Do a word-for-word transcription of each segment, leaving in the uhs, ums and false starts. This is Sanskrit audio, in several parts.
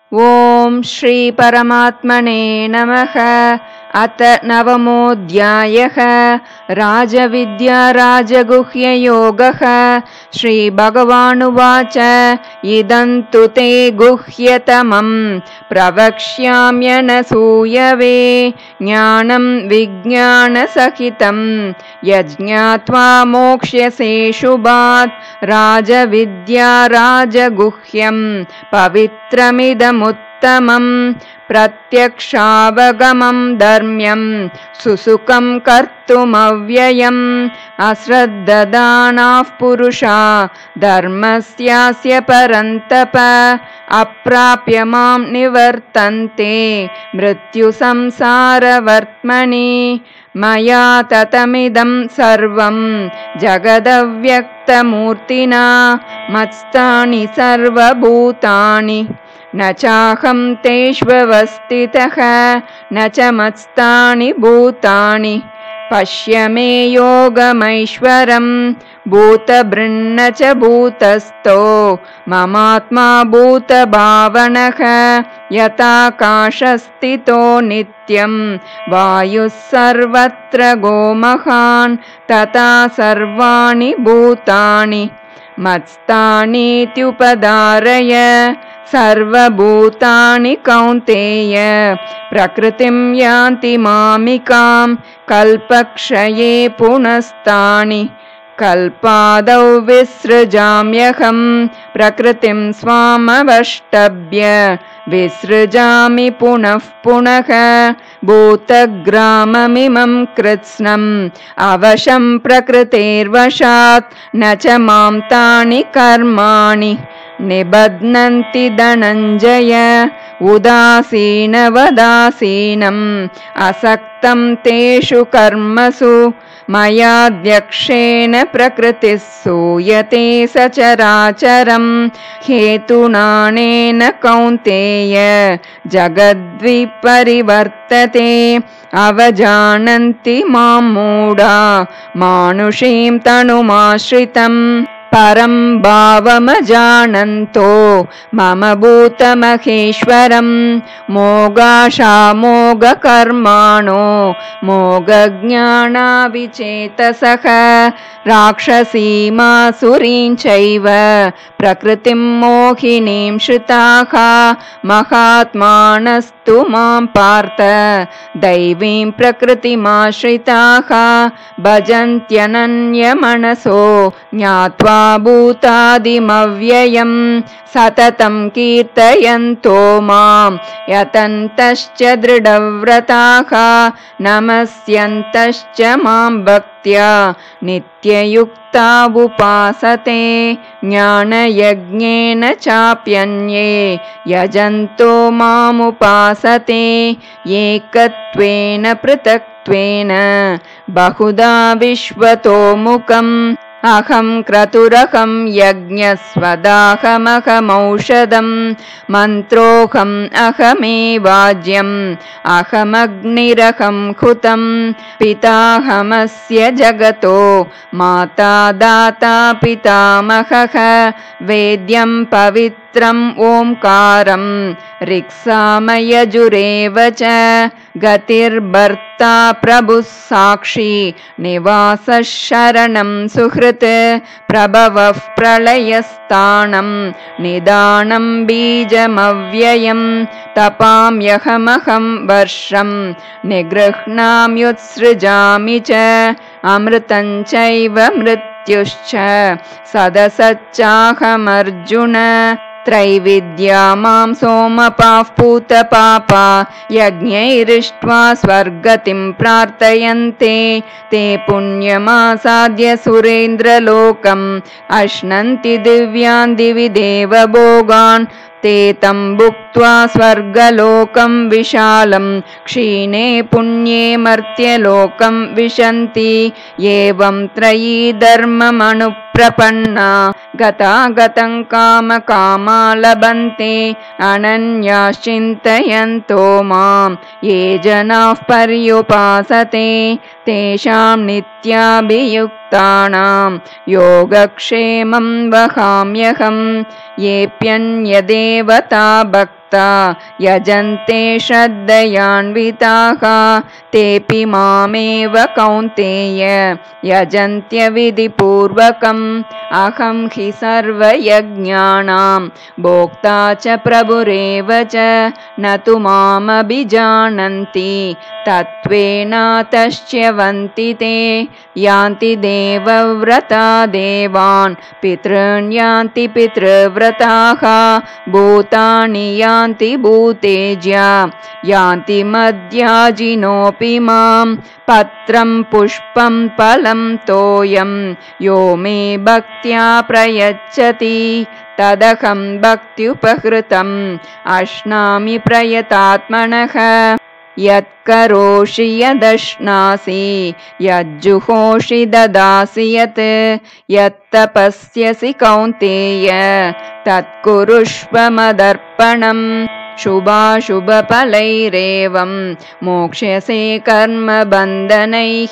ओम श्री परमात्मने नमः। अत नवमोऽध्यायः। राजविद्या राजगुह्ययोगः। श्रीभगवानुवाच इदं तु ते गुह्यतमं प्रवक्ष्याम्यनसूयवे ज्ञानं विज्ञानसहितं यज्ञात्वा मोक्ष्यसे शुभात्। राजविद्या राजगुह्यं पवित्रमिदमुत्तमं प्रत्यक्षावगमं धर्म्यं सुसुखं कर्तुमव्ययम्। अश्रद्धदानाः पुरुषा धर्मस्यास्य परन्तप अप्राप्य मां निवर्तन्ते मृत्युसंसारवर्त्मनि। मया ततमिदं सर्वं जगदव्यक्तमूर्तिना मत्स्थानि सर्वभूतानि न चाहं तेष्वस्थितः न च मत्स्थानि भूतानि। पश्य मे योगमैश्वरं भूतभृन्न च भूतस्थो ममात्मा भूतभावनः। यथाकाशस्थितो नित्यं वायुः सर्वत्र गोमहान् तथा सर्वाणि भूतानि मत्स्थानीत्युपधारय। सर्वभूतानि कौन्तेय प्रकृतिं यान्ति मामिकां कल्पक्षये पुनस्तानि। कल्पादौ विसृजाम्यहं प्रकृतिं स्वामवष्टभ्य विसृजामि पुनः पुनः। भूतग्राममिमं कृत्स्नम् अवशं प्रकृतेर्वशात् न च मां तानि कर्माणि निबध्नन्ति धनञ्जय। उदासीनवदासीनम् असक्तं तेषु कर्मसु मयाध्यक्षेण प्रकृतिः सूयते सचराचरम्। हेतुनानेन कौन्तेय जगद्विपरिवर्तते अवजानन्ति मां मूढा मानुषीं तनुमाश्रितम्। परं भावमजानन्तो मम भूतमहेश्वरं मोगाशामोगकर्माणो मोगज्ञानाविचेतसः। राक्षसीमासुरीं चैव प्रकृतिं मोहिनीं श्रिताः महात्मानस्तु मां पार्थ दैवीं प्रकृतिमाश्रिताः। भजन्त्यनन्यमनसो ज्ञात्वा भूतादिमव्ययं सततं कीर्तयन्तो मां यतन्तश्च दृढव्रताः नमस्यन्तश्च मां भक्त्या नित्ययुक्ता उपासते। ज्ञानयज्ञेन चाप्यन्ये यजन्तो मामुपासते एकत्वेन पृथक्त्वेन बहुधा विश्वतो मुखम्। अहं क्रतुरहं यज्ञस्वदाहमहमौषधं मन्त्रोऽहम् अहमेवाज्यम् अहमग्निरहं हुतं। पिताहमस्य जगतो माता दाता पितामहः वेद्यं पवित्रम् ओंकारं ऋक्सामयजुरेव च। गतिर्भर्ता प्रभुः साक्षी निवासः शरणं सुहृत् प्रभवः प्रलयस्थानं निदानं बीजमव्ययम्। तपाम्यहमहं वर्षं निगृह्णाम्युत्सृजामि च अमृतं चैव मृत्युश्च सदसच्चाहमर्जुन। त्रैविद्या मां सोमपाः पूतपापा यज्ञैरिष्ट्वा स्वर्गतिं प्रार्थयन्ते। ते पुण्यमासाद्य सुरेन्द्रलोकम् अश्नन्ति दिव्यान् दिवि देवभोगान्। ते तं भुक्त्वा स्वर्गलोकं विशालं क्षीणे पुण्ये मर्त्यलोकं विशन्ति। एवं त्रयी धर्ममनुप्रपन्ना गतागतं कामकामा लभन्ते अनन्याश्चिन्तयन्तो मां ये जनाः पर्युपासते। तेषां नित्याभियुक्तानां योगक्षेमं वहाम्यहम्। येऽप्यन्यदेवता भक्ताः भक्ता यजन्ते श्रद्धयान्विताः तेऽपि मामेव कौन्तेय यजन्त्यविधिपूर्वकम् अहं हि सर्वयज्ञानां भोक्ता च प्रभुरेव च न तु मामभिजानन्ति तत्त्वेनातश्च्यवन्ति ते यान्ति देवव्रता देवान् पितॄन् यान्ति पितृव्रताः भूतानि यान्ति भूतेज्या यान्ति मद्याजिनोऽपि मां पत्रं पुष्पं फलं तोयं यो मे भक्त्या प्रयच्छति तदहं भक्त्युपहृतम् अश्नामि प्रयतात्मनः यत्करोषि यदश्नासि यज्जुहोषि ददासि यत् यत्तपस्यसि कौन्तेय तत्कुरुष्व मदर्पणम् शुभाशुभफलैरेवं मोक्ष्यसे कर्मबन्धनैः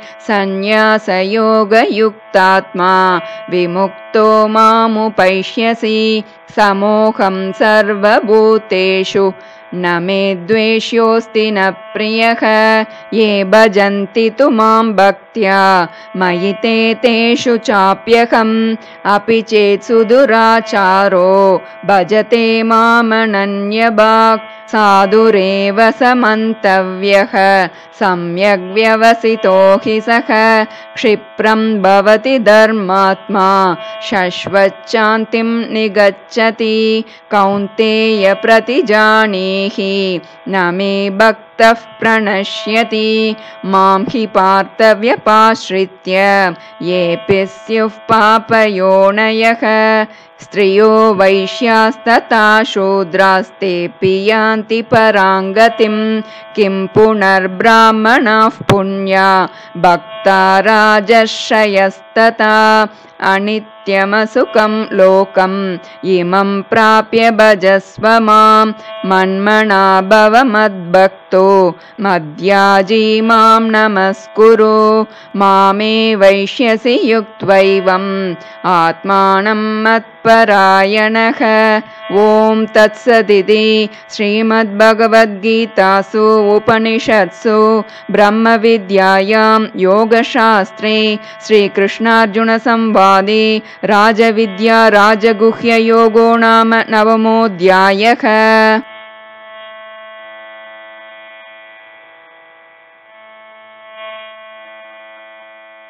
सन्न्यासयोगयुक्तात्मा विमुक्तो मामुपैष्यसि समोहं सर्वभूतेषु न मे द्वेष्योऽस्ति न प्रियः ये भजन्ति तु मां भक्त्या मयि ते तेषु चाप्यहम् अपि चेत् सुदुराचारो भजते मामनन्यभाक् साधुरेव समन्तव्यः सम्यग् व्यवसितो हि सः क्षिप्रं भवति धर्मात्मा शश्वच्छान्तिं निगच्छति कौन्तेय प्रतिजानीहि न मे भक्तः प्रणश्यति मां हि पार्थव्यपाश्रित्य येऽपि स्युः पापयोनयः स्त्रियो वैश्यास्तथा शूद्रास्तेऽपि यान्ति पराङ्गतिं किं पुनर्ब्राह्मणाः पुण्या भक्ता राजर्षयस्तथा अनित्यमसुखं लोकम् इमं प्राप्य भजस्व मां मन्मना भव मद्भक्तो मद्याजी मां नमस्कुरु मामे वैष्यसि युक्त्वैवम् आत्मानं मत्परायणः ॐ तत्सदिति श्रीमद्भगवद्गीतासु उपनिषत्सु ब्रह्मविद्यायां योगशास्त्रे श्रीकृष्णार्जुनसंवादे राजविद्या राजगुह्ययोगो नाम नवमोऽध्यायः।